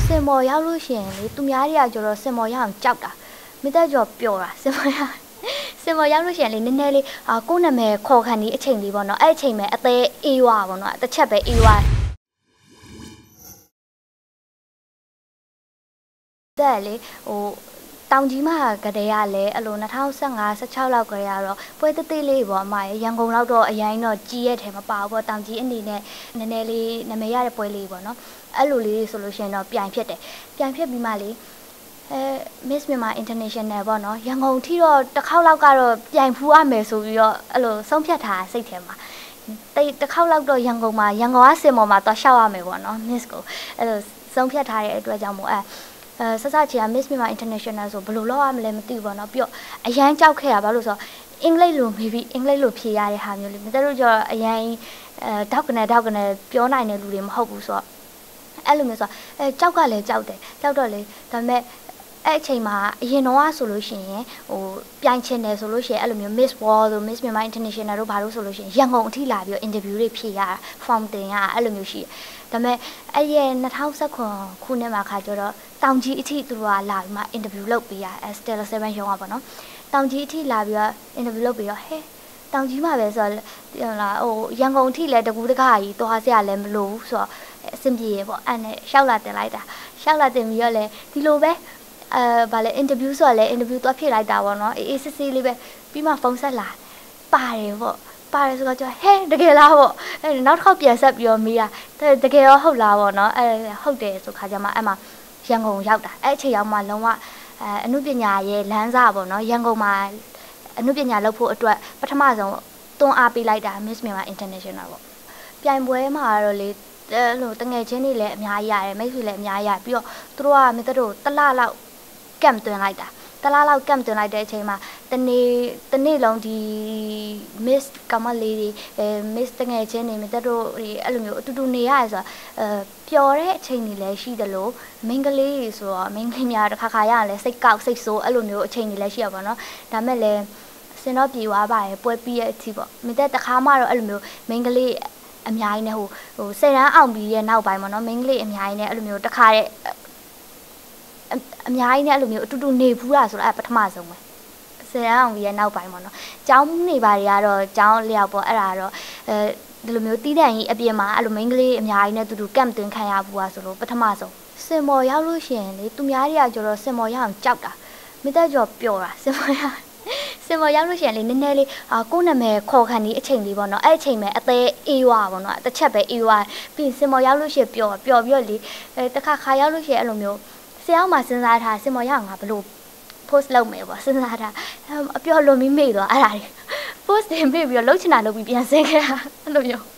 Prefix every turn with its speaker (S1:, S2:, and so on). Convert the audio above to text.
S1: စင်မော်ရောက်လို့ရှိရင်လေသူများတွေကကျတော့စင်မော်ရအောင်ကြောက်တာမိသားကျော်ပျော်တာစင်မော်ရောက်လို့ရှိရင်လေနည်းနည်းလေးကိုယ့်နာမည်ခေါ်ခံဒီအချိန်လေးပေါ့နော်အဲ့အချိန်ပဲအသေးအေးဝါပေါ့နော်တစ်ချက်ပဲအေးဝါတဲ့လေတောင်ကြီးမှာကတည်းကလည်းအဲ့လို2015-16လောက်ကတည်းကတော့ပွဲသေးသေးလေးပေါ့အမရန်ကုန်လောက်တော့အရင်တော့ကြီးရဲ့ထဲမပါဘူးပေါ့တောင်ကြီးအနေနဲ့နည်းနည်းလေးနာမည်ရတဲ့ပွဲလေးပေါ့နော်အဲ့လိုလေးဆိုလို့ရှိရင်တော့ပြိုင်ဖြစ်တယ်ပြိုင်ဖြစ်ပြီးမှလေMiss Myanmar International ပေါ့နော်ရန်ကုန်ထိတော့တစ်ခေါက်လောက်ကတော့ပြိုင်ဖူးရမယ်ဆိုပြီးတော့အဲ့လိုဆုံးဖြတ်ထားစိတ်ထဲမှာတစ်ခေါက်လောက်တော့ရန်ကုန်ကစင်မော်မှာတော့ရှောက်ရမယ်ပေါ့နော် Miss ကိုအဲ့လိုဆုံးဖြတ်ထားတဲ့အတွက်ကြောင့်မို့ဆက်စချီက Miss Myanmar International ဆိုဘယ်လိုလုပ်ရမလဲမသိဘူးပေါ့နော်ပြီးတော့အရန်ကြောက်ခဲ့တာဘာလို့ဆိုတော့အင်္ဂလိပ်လို maybe အင်္ဂလိပ်လိုဖြေရတဲ့ဟာမျိုးလေးမတို့ကျတော့အရန်တောက်ကနေပြောနိုင်တဲ့လူတွေမဟုတ်ဘူးဆိုတော့အဲ့လိုမျိုးဆိုကြောက်ကလည်းကြောက်တယ်ကြောက်တော့လေဒါပေမဲ့အဲ့အချိန်မှာအရင်တော့ဆိုလို့ရှိရင်ပြိုင်ချင်တယ်ဆိုလို့ရှိရင်အဲ့လိုမျိုး Miss World တို့ Miss Myanmar International တို့ဘာလို့ဆိုလို့ရှိရင်ရန်ကုန်အထိလာပြီးတော့ interview တွေဖြေရတာ form တင်ရအဲ့လိုမျိုးရှိတယ်ဒါပေမဲ့အဲ့ရဲ့2019ခုနှစ်မှာခါကျတော့တောင်ကြီးအထိသူတို့ကလာပြီးမှ interview လုပ်ပေးရ Stella 7 ရုံးอ่ะပေါ့နော်တောင်ကြီးအထိလာပြီးတော့ interview လုပ်ပြီးတော့ဟဲ့တောင်ကြီးမှာပဲဆိုတော့လာရန်ကုန်အထိလည်းတကူးတကားကြီးသွားစရာလည်းမလိုဘူးဆိုတော့အဆင်ပြေရပေါ့အဲ့နဲ့ရှောက်လာတင်လိုက်တာရှောက်လာတင်ပြီးတော့လေဒီလိုပဲဗာလေ interview ဆိုတော့လေ interview သွားဖြည့်လိုက်တာပေါ့နော်အေးစစ်စစ်လေးပဲပြီးမှဖုန်းဆက်လာပါတယ်ပေါ့ပါတယ်ဆိုတော့ကျဟဲတကယ်လားပေါ့နောက်တစ်ခေါက်ပြန်ဆက်ပြီးတော့မေးတာတကယ်ရောဟုတ်လားပေါ့နော်ဟုတ်တယ်ဆိုခါကျမှအဲ့မှာရန်ကုန်ရောက်တာအဲ့အချိန်ရောက်မှလုံးဝအမှုပညာရဲ့လမ်းစာပေါ့နော်ရန်ကုန်မှာအမှုပညာလုပ်ဖို့အတွက်ပထမဆုံးတွန်းအားပေးလိုက်တာ Miss Myanmar International ပေါ့ပြိုင်ပွဲမှာတော့လေအဲ့လိုတငယ်ချင်းတွေလည်းအများကြီးရတယ်မိတ်ဆွေလည်းအများကြီးရပြီးတော့သူတို့ကမိသားတို့တစ်လလောက်ကမ်တွင်လိုက်တာတလားလောက်ကမ်တွင်လိုက်တဲ့အချိန်မှာတနေ့လုံးဒီ Miss ကမလေးတွေMiss တငယ်ချင်းတွေမိသားတို့အဲ့လိုမျိုးအတူတူနေရတယ်ဆိုတော့ပျော်တဲ့အချိန်တွေလည်းရှိတယ်လို့မိန်းကလေးတွေဆိုတော့မိန်းကလေးများတစ်ခါရရင်လည်းစိတ်ကောက်စိတ်ဆိုးအဲ့လိုမျိုးအချိန်တွေလည်းရှိရပါတော့ဒါမဲ့လည်းစင်တော့ပြေသွားပါတယ်ပွဲပြီးရဲ့အထိပေါ့မိသားတခါမှတော့အဲ့လိုမျိုးမိန်းကလေးအများကြီးနဲ့10တန်းအောင်ပြီးရဲ့နောက်ပိုင်းပေါ့နော်မိန်းကလေးအများကြီးနဲ့အဲ့လိုမျိုးတခါတဲ့အများကြီးနဲ့အဲ့လိုမျိုးအတူတူနေဘူးလားဆိုတော့အဲ့ပထမဆုံးပဲ10အောင်ပြီးရဲ့နောက်ပိုင်းပေါ့နော်ကျောင်းနေပါတွေကတော့ကျောင်းလျောက်ပေါ့အဲ့ဒါတော့ဒီလိုမျိုးတီးတန့်ကြီးအပြင်မှာအဲ့လိုမိန်းကလေးအများကြီးနဲ့တူတူကမ်တွင်ခံရဘူးอ่ะဆိုလို့ပထမဆုံးစင်မော်ရောက်လို့ရှိရင်လေသူများတွေကကျတော့စင်မော်ရအောင်ကြောက်တာမိသားကျော်ပျော်တာစင်မော်ရောက်လို့ရှိရင်လေနည်းနည်းလေးကိုယ့်နာမည်ခေါ်ခံဒီအချိန်လေးပေါ့နော်အဲ့အချိန်ပဲအသေးအေးဝါပေါ့နော်တစ်ချက်ပဲအေးဝါပြီးစင်မော်ရောက်လို့ရှိရင်ပျော်ပြီးတော့လေတခါရောက်လို့ရှိရင်အဲ့လိုမျိုးဆရာမှစဉ်းစားထားစင်မော်ရအောင်ငါဘလို့ post လုပ်မယ်ပေါ့စဉ်းစားထားအပျော်လွန်ပြီးမေ့သွားအဲ့ဒါတွေ post တင်ပြီးတော့လှုပ်ချင်တာလုပ်ပြီးပြန်ဆင်းခဲ့တာအဲ့လိုမျိုး